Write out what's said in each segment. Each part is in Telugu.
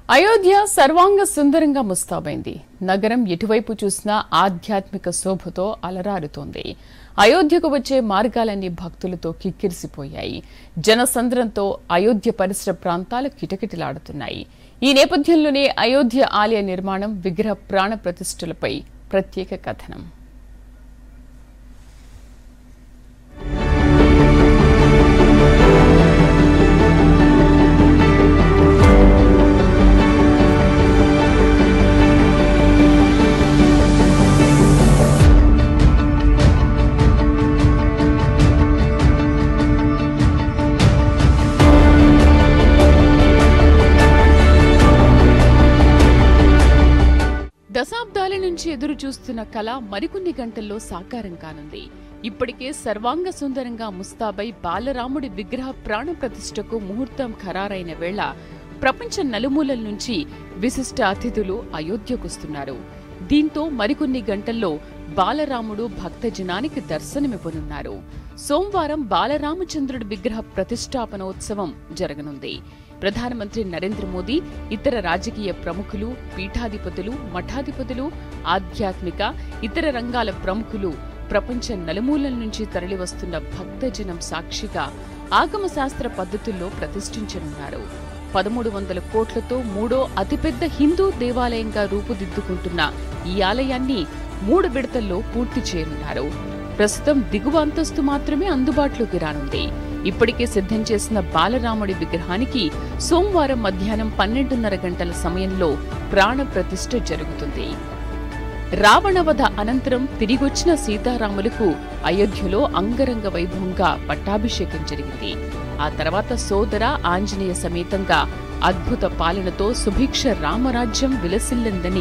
అయోధ్య సర్వాంగ సుందరంగా ముస్తాబైంది. నగరం ఎటువైపు చూసినా ఆధ్యాత్మిక శోభతో అలరారుతోంది. అయోధ్యకు వచ్చే మార్గాలన్నీ భక్తులతో కిక్కిరిసిపోయాయి. జనసంద్రంతో అయోధ్య పరిసర ప్రాంతాలు కిటకిటలాడుతున్నాయి. ఈ నేపథ్యంలోనే అయోధ్య ఆలయ నిర్మాణం, విగ్రహ ప్రాణ ప్రతిష్ఠలపై ప్రత్యేక కథనం. దశాబ్దాల నుంచి ఎదురు చూస్తున్న కళ మరికొన్ని గంటల్లో సాకారం కానుంది. ఇప్పటికే సర్వాంగ సుందరంగా ముస్తాబై బాలరాముడి విగ్రహ ప్రాణ ప్రతిష్ఠకు ముహూర్తం ఖరారైన వేళ ప్రపంచ నలుమూలల నుంచి విశిష్ట అతిథులు అయోధ్యకొస్తున్నారు. దీంతో మరికొన్ని గంటల్లో బాలరాముడు భక్తజనానికి దర్శనమివ్వనున్నారు. సోమవారం బాలరామచంద్రుడి విగ్రహ ప్రతిష్టాపనోత్సవం జరగనుంది. ప్రధానమంత్రి నరేంద్ర మోదీ, ఇతర రాజకీయ ప్రముఖులు, పీఠాధిపతులు, మఠాధిపతులు, ఆధ్యాత్మిక ఇతర రంగాల ప్రముఖులు, ప్రపంచ నలుమూలల నుంచి తరలివస్తున్న భక్తజనం సాక్షిగా ఆగమ శాస్త్ర పద్ధతుల్లో ప్రతిష్ఠించనున్నారు. 1300 కోట్లతో మూడో అతిపెద్ద హిందూ దేవాలయంగా రూపుదిద్దుకుంటున్న ఈ ఆలయాన్ని 3 విడతల్లో పూర్తి చేయనున్నారు. ప్రస్తుతం దిగువ అంతస్తు మాత్రమే అందుబాటులోకి రానుంది. ఇప్పటికే సిద్ధం చేసిన బాలరాముడి విగ్రహానికి సోమవారం మధ్యాహ్నం 12:30 గంటల సమయంలో ప్రాణ ప్రతిష్ఠ జరుగుతుంది. రావణవధ అనంతరం తిరిగొచ్చిన సీతారాములకు అయోధ్యలో అంగరంగ వైభవంగా పట్టాభిషేకం జరిగింది. ఆ తర్వాత సోదర ఆంజనేయ సమేతంగా అద్భుత పాలనతో సుభిక్ష రామరాజ్యం విలసిల్లిందని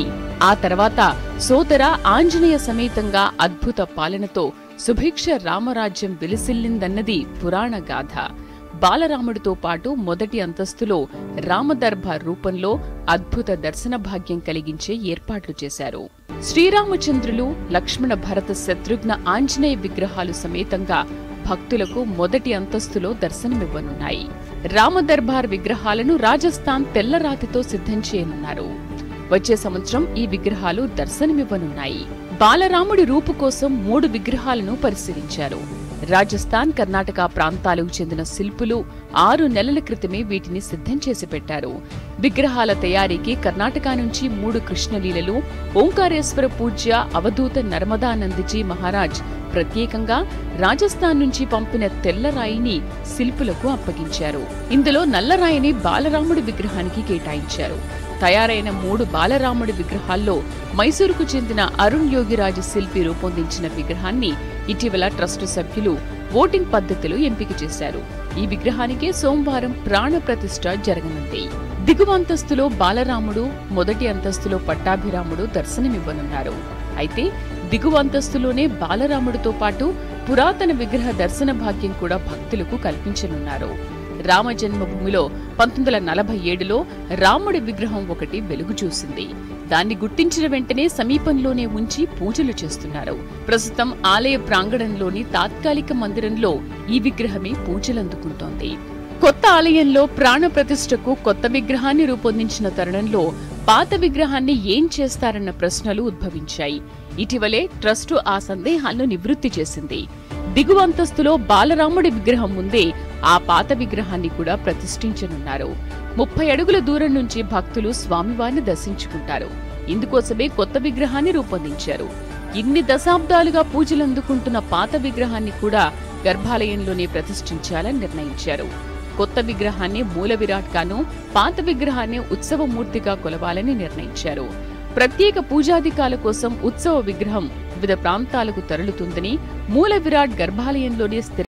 సుభిక్ష రామరాజ్యం విలసిల్లిందన్నది పురాణ గాథ. బాలరాముడితో పాటు మొదటి అంతస్తులో రామదర్బార్ రూపంలో అద్భుత దర్శన భాగ్యం కలిగించే ఏర్పాట్లు చేశారు. శ్రీరామచంద్రులు, లక్ష్మణ భరత శత్రుఘ్న ఆంజనేయ విగ్రహాలు సమేతంగా భక్తులకు మొదటి అంతస్తులో దర్శనమివ్వనున్నాయి. రామదర్బార్ విగ్రహాలను రాజస్థాన్ తెల్లరాతితో సిద్ధం చేయనున్నారు. వచ్చే సంవత్సరం ఈ విగ్రహాలు దర్శనమివ్వనున్నాయి. బాలరాముడి రూపు కోసం 3 విగ్రహాలను పరిశీలించారు. రాజస్థాన్, కర్ణాటక ప్రాంతాలకు చెందిన శిల్పులు 6 నెలల క్రితమే వీటిని సిద్ధం చేసి పెట్టారు. విగ్రహాల తయారీకి కర్ణాటక నుంచి 3 కృష్ణలీలలు, ఓంకారేశ్వర పూజ్య అవధూత నర్మదానందజీ మహారాజ్ ప్రత్యేకంగా రాజస్థాన్ నుంచి పంపిన తెల్లరాయిని శిల్పులకు అప్పగించారు. ఇందులో నల్లరాయిని బాలరాముడి విగ్రహానికి కేటాయించారు. తయారైన 3 బాలరాముడి విగ్రహాల్లో మైసూరుకు చెందిన అరుణ్ యోగిరాజు శిల్పి రూపొందించిన విగ్రహాన్ని ఇటీవల ట్రస్టు సభ్యులు ఓటింగ్ పద్ధతిలో ఎంపిక చేశారు. ఈ విగ్రహానికే సోమవారం ప్రాణ ప్రతిష్ఠ జరగనుంది. దిగువ అంతస్తులో బాలరాముడు, మొదటి అంతస్తులో పట్టాభిరాముడు దర్శనమివ్వనున్నారు. అయితే దిగువ అంతస్తులోనే బాలరాముడితో పాటు పురాతన విగ్రహ దర్శన భాగ్యం కూడా భక్తులకు కల్పించనున్నారు. రామ జన్మభూమిలో 1947లో రాముడి విగ్రహం ఒకటి వెలుగు చూసింది. దాన్ని గుర్తించిన వెంటనే సమీపంలోనే ఉంచి పూజలు చేస్తున్నారు. ప్రస్తుతం ఆలయ ప్రాంగణంలోని తాత్కాలిక మందిరంలో ఈ విగ్రహమే పూజలందుకుంటోంది. కొత్త ఆలయంలో ప్రాణ ప్రతిష్ఠకు కొత్త విగ్రహాన్ని రూపొందించిన తరుణంలో పాత విగ్రహాన్ని ఏం చేస్తారన్న ప్రశ్నలు ఉద్భవించాయి. ఇటీవలే ట్రస్టు ఆ సందేహాలను నివృత్తి చేసింది. దిగువ అంతస్తులో బాలరాముడి విగ్రహం ముందే ఆ పాత విగ్రహాన్ని కూడా ప్రతిష్ఠించనున్నారు. 30 అడుగుల దూరం నుంచి భక్తులు స్వామివారిని దర్శించుకుంటారు. ఇందుకోసమే కొత్త విగ్రహాన్ని రూపొందించారు. ఇన్ని దశాబ్దాలుగా పూజలందుకుంటున్న పాత విగ్రహాన్ని కూడా గర్భాలయంలోనే ప్రతిష్ఠించాలని నిర్ణయించారు. కొత్త విగ్రహాన్ని మూల విరాట్ గాను, పాత విగ్రహాన్ని ఉత్సవమూర్తిగా కొలవాలని నిర్ణయించారు. ప్రత్యేక పూజాధికాల కోసం ఉత్సవ విగ్రహం వివిధ ప్రాంతాలకు తరలుతుందని, మూల విరాట్ గర్భాలయంలోనే స్థిర